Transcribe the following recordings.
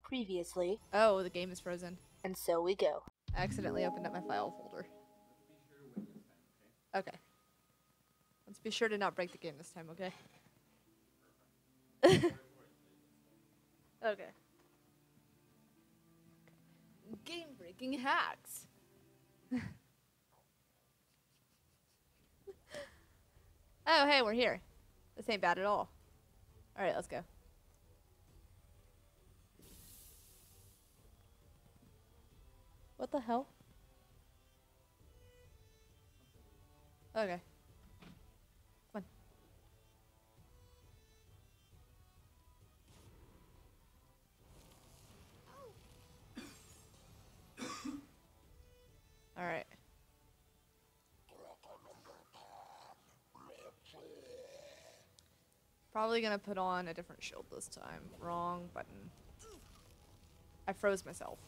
Previously, Oh, the game is frozen. and so we go. I accidentally opened up my file folder. Okay. Let's be sure to not break the game this time, okay? Okay. Game-breaking hacks. Oh, hey, we're here. This ain't bad at all. Alright, let's go. What the hell? Okay. Come on. Alright. Probably gonna put on a different shield this time. Wrong button. I froze myself.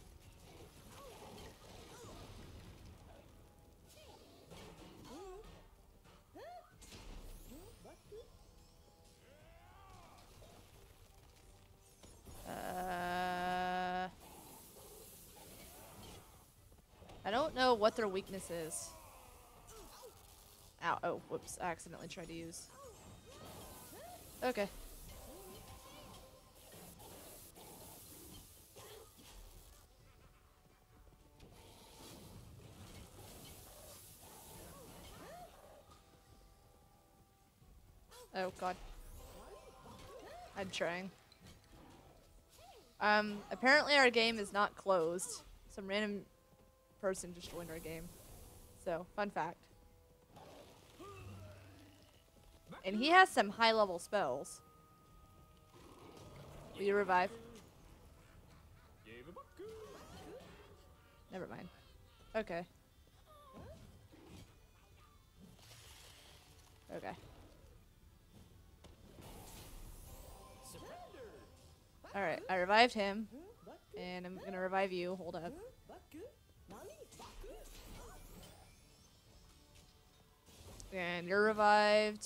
I don't know what their weakness is. Ow, oh, whoops, I accidentally tried to use. Okay. Oh god. I'm trying. Apparently our game is not closed. Some random person just joined our game. So, fun fact. And he has some high level spells. Will you revive? Never mind. Okay. Okay. Alright, I revived him. And I'm gonna revive you. Hold up. And you're revived.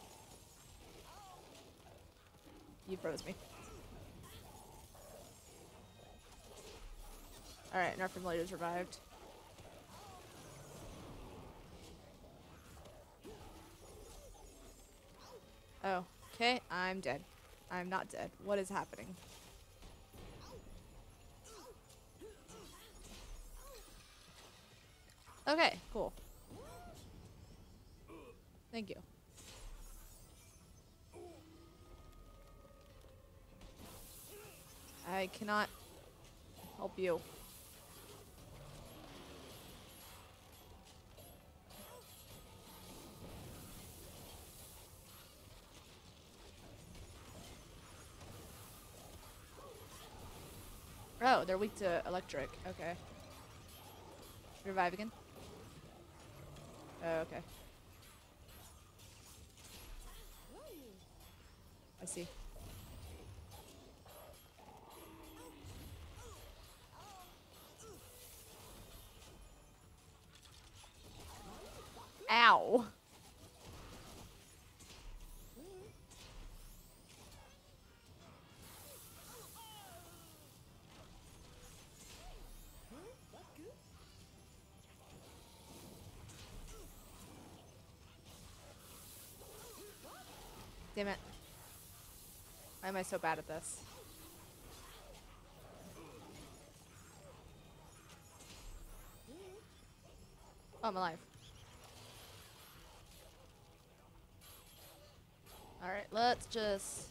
You froze me. Alright, and our familiar's revived. Oh, okay, I'm dead. I'm not dead. What is happening? Okay, cool. Thank you. I cannot help you. Oh, they're weak to electric. Okay. Revive again? Oh, okay. I see. Ow! Damn it. Why am I so bad at this? Oh, I'm alive. Alright, let's just...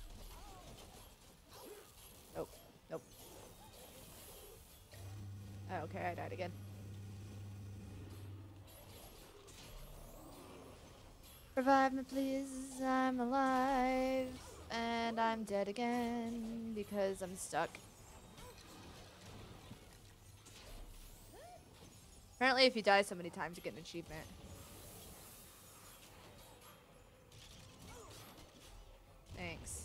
Nope. Nope. Oh, okay, I died again. Revive me, please. I'm alive. And I'm dead again because I'm stuck. Apparently, if you die so many times, you get an achievement. Thanks.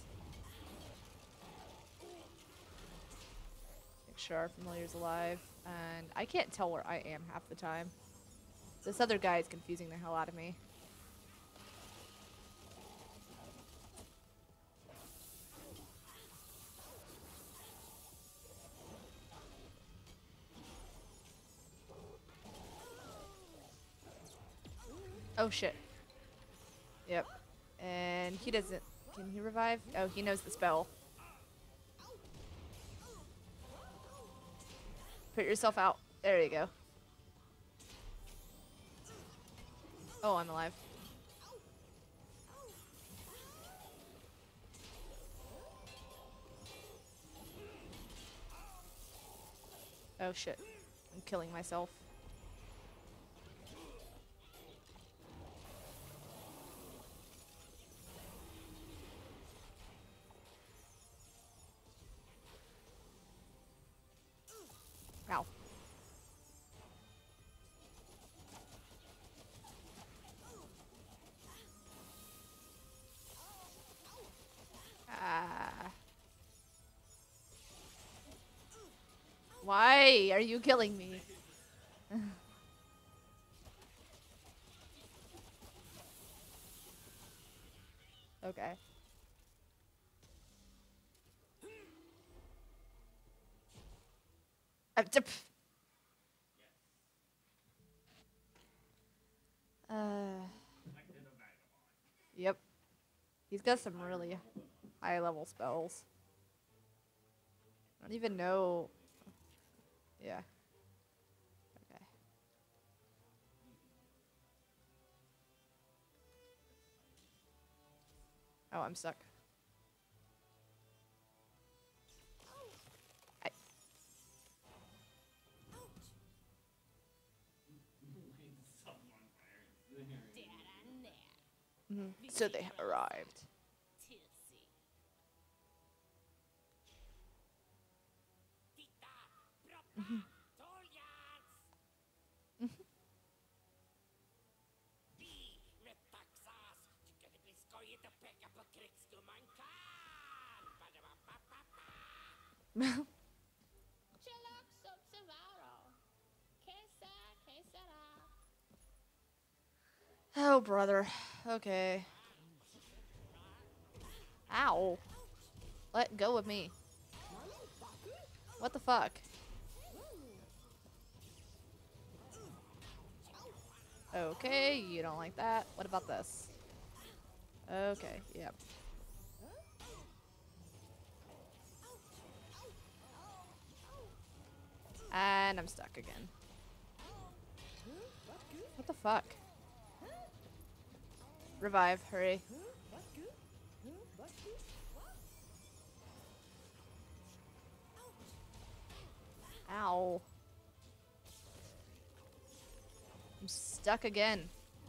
Make sure our familiar's alive. And I can't tell where I am half the time. This other guy is confusing the hell out of me. Oh shit. Yep. And he doesn't. Can he revive? Oh, he knows the spell. Put yourself out. There you go. Oh, I'm alive. Oh shit. I'm killing myself. Ow. Why are you killing me? Okay. Yep. He's got some really high level spells. I don't even know. Yeah. Okay. Oh, I'm stuck. So they have arrived. Oh, brother. Okay. Ow. Let go of me. What the fuck? Okay, you don't like that. What about this? Okay, yep. And I'm stuck again. What the fuck? Revive, hurry. Ow. I'm stuck again.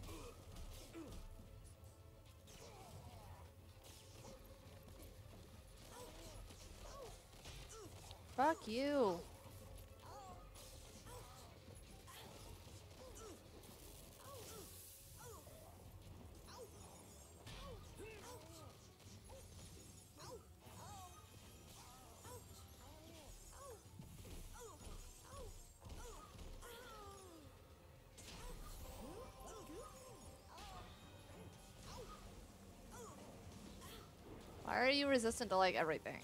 Fuck you. Why are you resistant to like everything?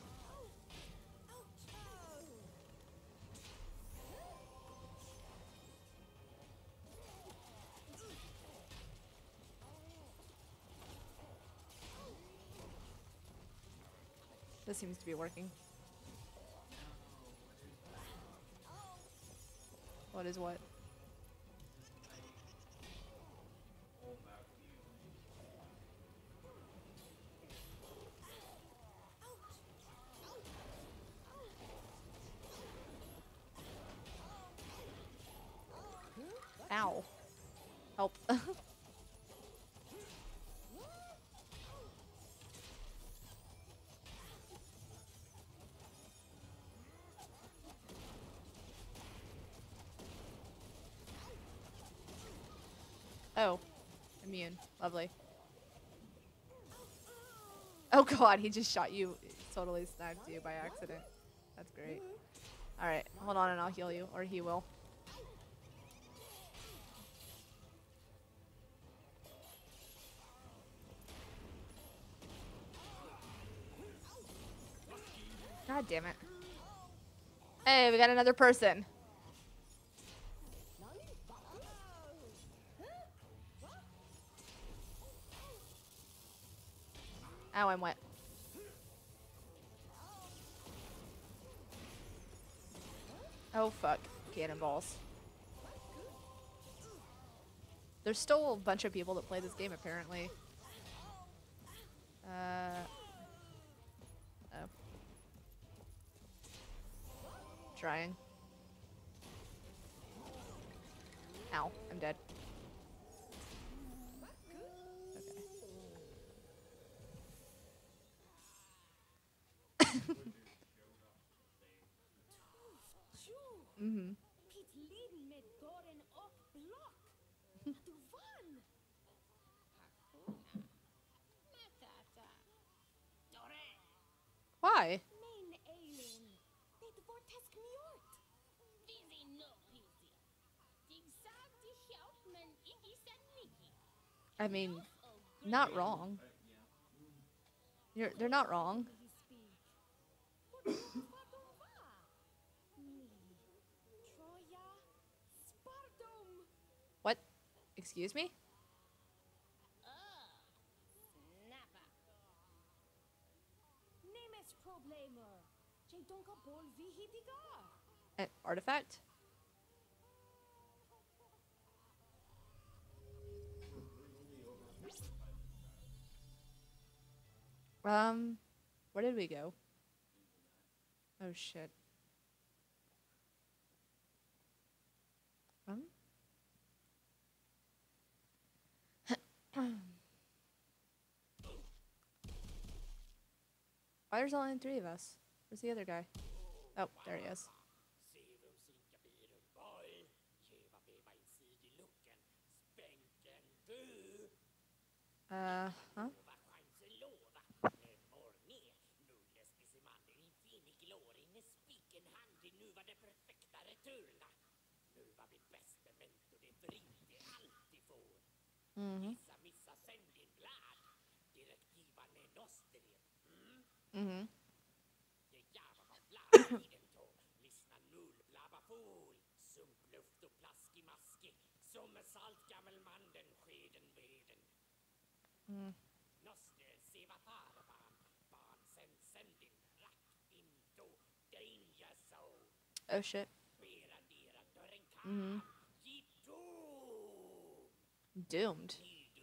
This seems to be working. What is what? Ow. Help. Oh. Immune. Lovely. Oh god, he just shot you. Totally sniped you by accident. That's great. Alright, hold on and I'll heal you. Or he will. God damn it. Hey, we got another person. Ow, I'm wet. Oh, fuck. Cannonballs. There's still a bunch of people that play this game, apparently. Oh. Trying. Ow, I'm dead. Mm-hmm. Why? I mean, not wrong. They're not wrong. What? Excuse me? An artifact? Where did we go? Oh shit. Why there's only 3 of us? Where's the other guy? Oh, there he is. Huh? Mm-hmm. Mm-hmm. Mm. Oh shit. Mm-hmm. Doomed.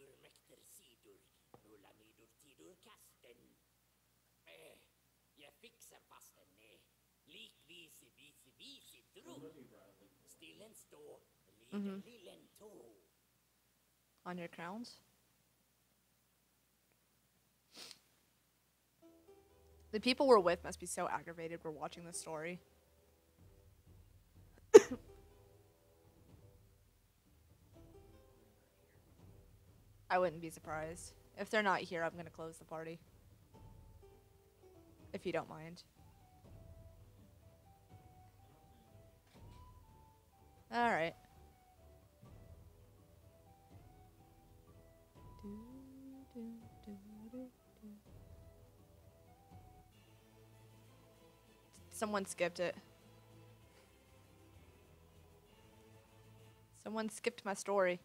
Mm-hmm. On your crowns? The people we're with must be so aggravated we're watching this story. I wouldn't be surprised. If they're not here, I'm gonna close the party. If you don't mind. Alright. Someone skipped it. Someone skipped my story.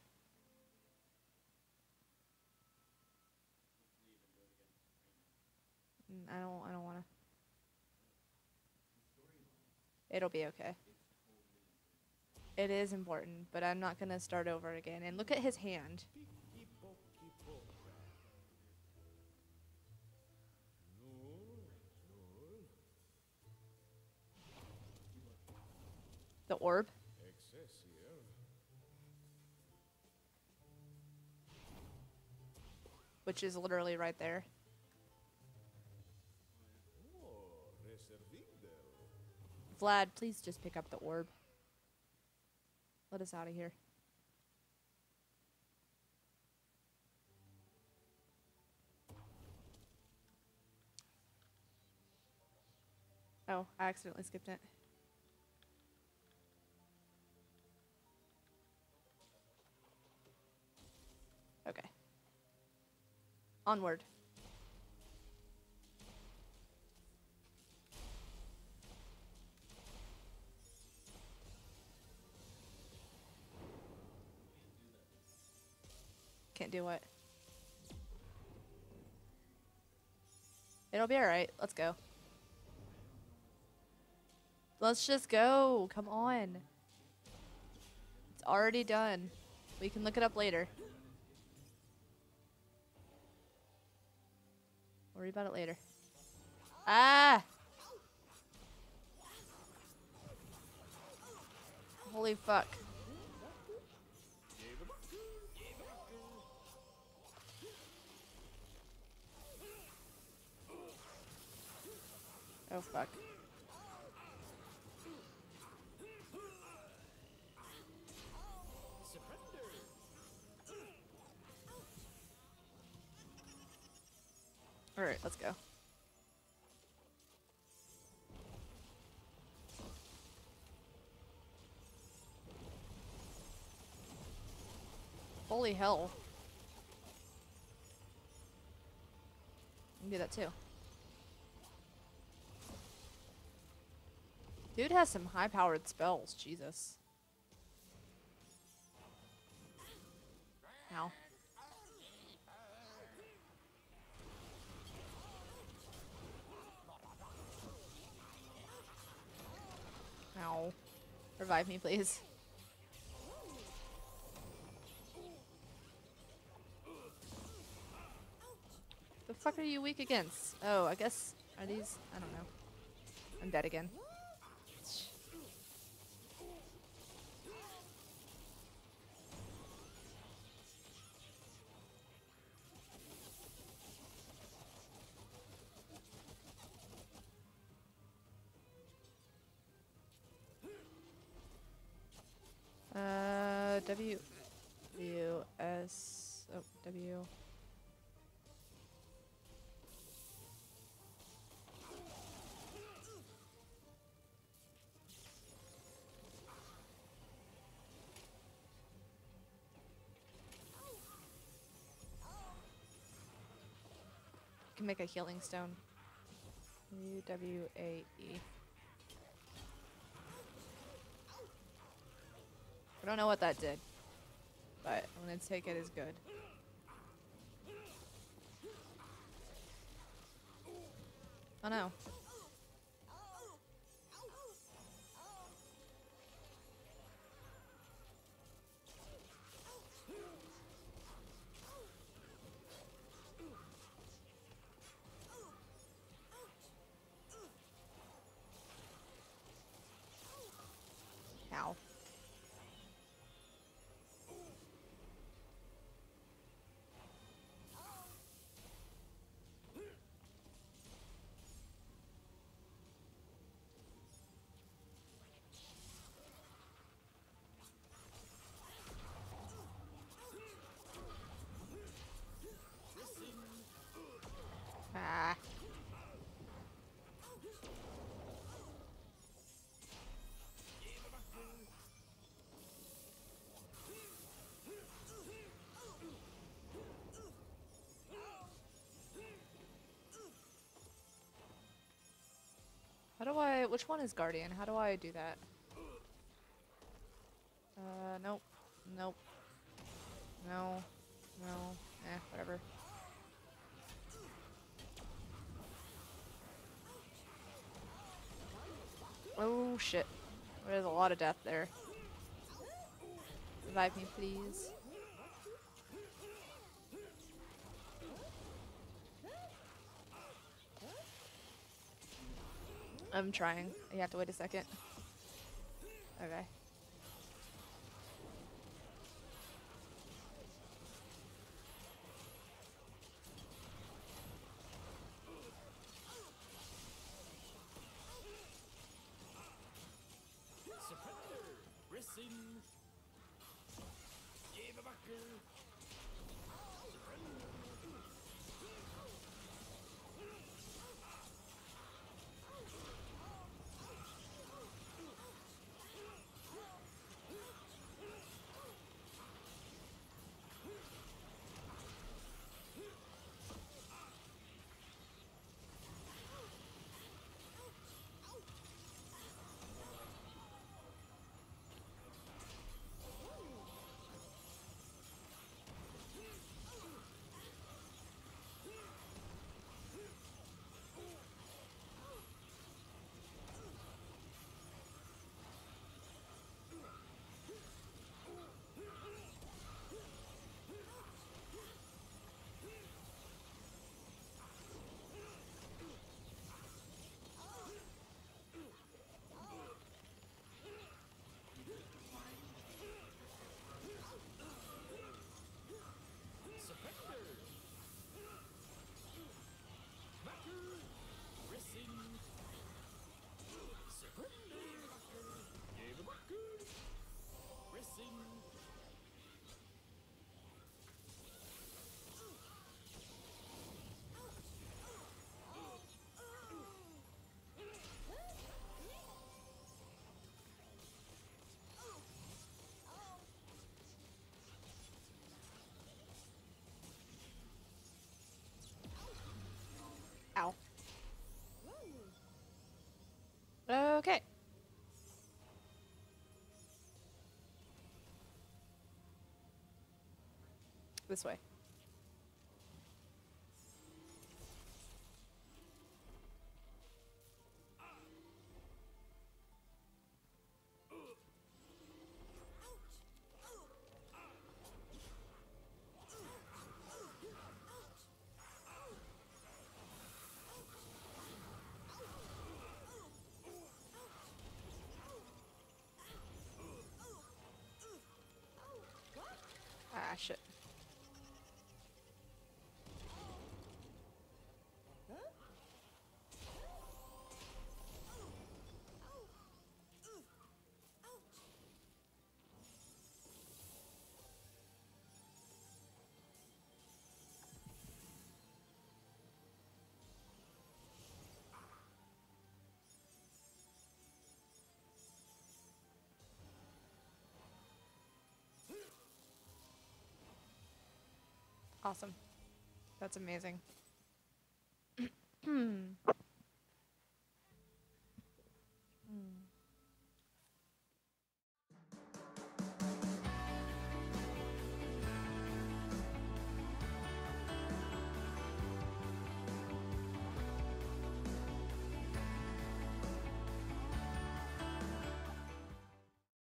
I don't wanna. It'll be okay. It is important, but I'm not gonna start over again. And look at his hand. The orb. Which is literally right there. Vlad, please just pick up the orb. Let us out of here. Oh, I accidentally skipped it. Okay. Onward. Can't do what? It'll be alright. Let's go. Let's just go. Come on. It's already done. We can look it up later. Worry about it later. Ah! Holy fuck. Oh fuck. Alright, let's go. Holy hell. I can do that too. Dude has some high-powered spells, Jesus. Ow. Ow. Revive me, please. The fuck are you weak against? Oh, I guess... Are these... I don't know. I'm dead again. W... S... Oh, W... Can make a healing stone. U-W-A-E. I don't know what that did, but I'm gonna take it as good. Oh no. Ow. Ah. How do I... Which one is Guardian? How do I do that? Nope. Nope. No. No. Eh, whatever. Oh shit. There's a lot of death there. Revive me, please. I'm trying. You have to wait a second. Okay. Okay. This way. Ah, shit. Awesome. That's amazing.